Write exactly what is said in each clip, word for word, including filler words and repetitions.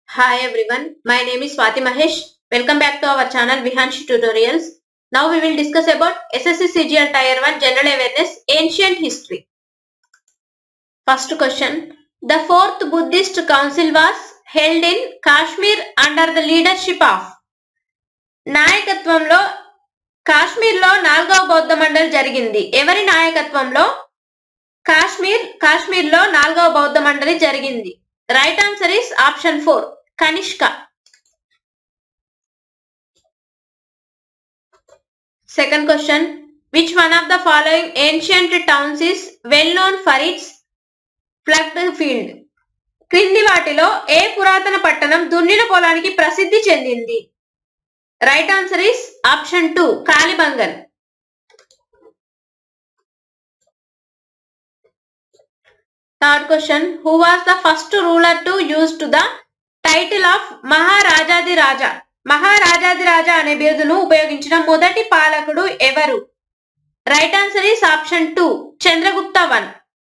Hi everyone, my name is Swati Mahesh. Welcome back to our channel Vihanshi Tutorials. Now we will discuss about S S C C G L Tier one General Awareness Ancient History. First question. The fourth Buddhist Council was held in Kashmir under the leadership of నాయకత్వంలో కాశ్మీర్లో నాలుగవ బౌద్ధ మండలి జరిగింది. ఎవరి నాయకత్వంలో కాశ్మీర్ కాశ్మీర్లో నాలుగవ బౌద్ధ మండలి జరిగింది? Right answer is option four, Kanishka. Second question. Which one of the following ancient towns is well known for its plugged field? క్రింది వాటిలో ఏ పురాతన పట్టణం దున్నిన పొలానికి ప్రసిద్ధి చెందింది? Right answer is option two, Kalibangan. Third question. Who was the first ruler to use to the title of Maharajadhiraja? మహారాజాది రాజా అనే బిరుదును ఉపయోగించిన మొదటి పాలకుడు ఎవరు? Right answer is option two, Chandragupta one.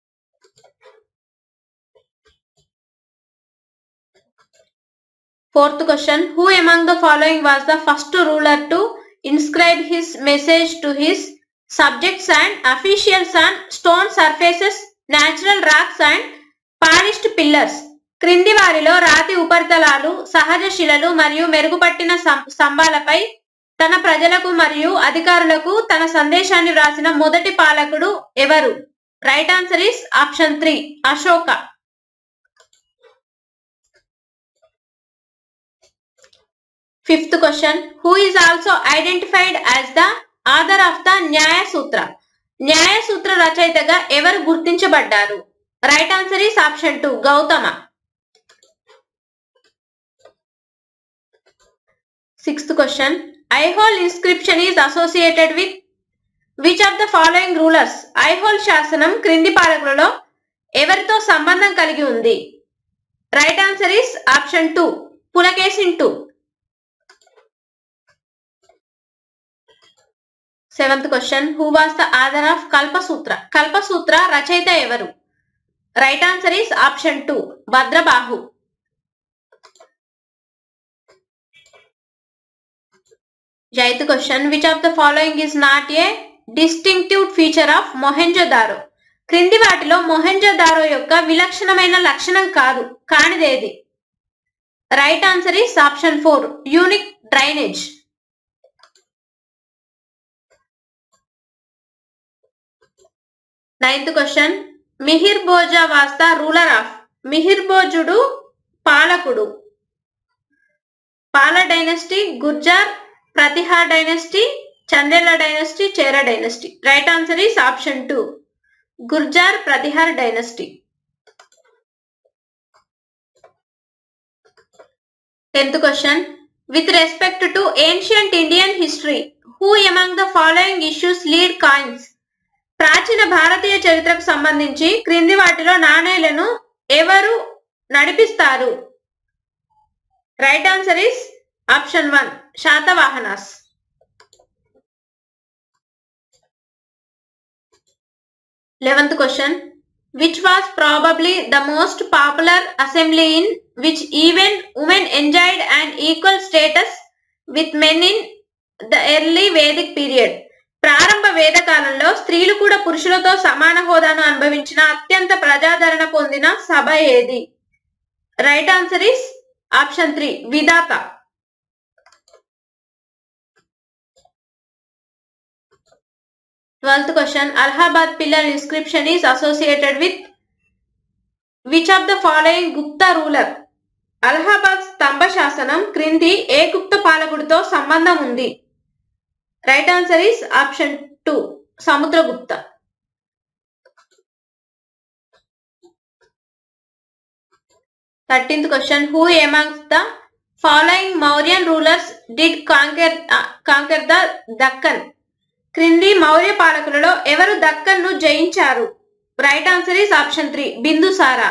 Fourth question. Who among the following was the first ruler to inscribe his message to his subjects and officials on stone surfaces, natural rocks and polished pillars? క్రింది వారిలో రాతి ఉపరితలాలు, సహజ శిలలు మరియు మెరుగుపట్టిన స్తంభాలపై తన ప్రజలకు మరియు అధికారులకు తన సందేశాన్ని వ్రాసిన మొదటి పాలకుడు ఎవరు? Right answer is option three, Ashoka. Fifth question. Who is also identified as the author of the న్యాయ సూత్ర? న్యాయ సూత్ర రచయితగా ఎవరు గుర్తించబడ్డారు? Right answer is option two, Gautama. Sixth question. Aihole inscription is associated with which of the following rulers? Aihole శాసనం క్రింది పాలకులలో ఎవరితో సంబంధం కలిగి ఉంది? Right answer is option two, Pulakeshin two. Seventh question. Who was the author of Kalpasutra? Kalpasutra రచయిత ఎవరు? Right answer is option two, Bhadrabahu. Eighth question. Which of the following is not a distinctive feature of Mohenjodaro? క్రింది వాటిలో మొహెంజోదారో యొక్క విలక్షణమైన లక్షణం కాదు కానిదేది? Right answer is option four, unique drainage. Ninth question. Mihir Bhoja was the ruler of? Mihir భోజుడు పాలకుడు. Pala dynasty, Gurjar, Pratihar dynasty, Chandela dynasty, Chera dynasty? Right answer is option two, Gurjar Pratihar dynasty. Tenth question. With respect to ancient Indian history, who among the following issues lead coins? ప్రాచీన భారతీయ చరిత్రకు సంబంధించి క్రింది వాటిలో నాణేలను ఎవరు నడిపిస్తారు? Right answer is option one, Satavahanas. Eleventh question. Which was probably the most popular assembly in which even women enjoyed and equal status with men in the early Vedic period? ప్రారంభ వేద కాలంలో స్త్రీలు కూడా పురుషులతో సమాన హోదాను అనుభవించిన అత్యంత ప్రజాదరణ పొందిన సభ ఏది? Right answer is option three, Vidatha. Twelfth question. Allahabad pillar inscription is associated with which of the following Gupta ruler? Allahabad స్తంభ శాసనం క్రింది ఏ గుప్త పాలకుడితో సంబంధం ఉంది? Right answer is option two, Samudragupta. Thirteenth question. Who amongst the following Mauryan rulers did conquer conquer the Deccan? క్రింది మౌర్య పాలకులలో ఎవరు దక్కన్ ను జయించారు? Right answer is option three, Bindusara.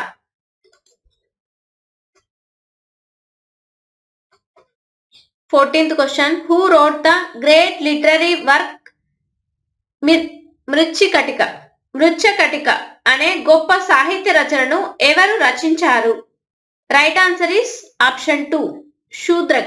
Fourteenth question. Who wrote the great literary work Mrichchhakatika? Mrichchhakatika అనే గొప్ప సాహిత్య రచనను ఎవరు రచించారు? Right answer is option two, Shudraka.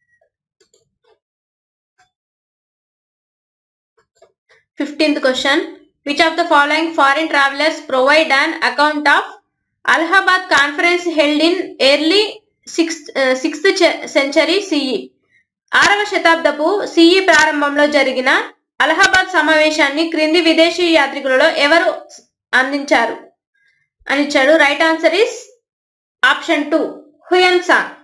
Fifteenth question, which of the following foreign travellers provide an account of Allahabad conference held in early sixth sixth century CE? ఆరవ శతాబ్దపు CE ప్రారంభంలో జరిగిన అలహాబాద్ సమావేశాన్ని క్రింది విదేశీ యాత్రికులలో ఎవరు అందించారు అని ఇచ్చాడు. Right answer is option two, Hiuen song.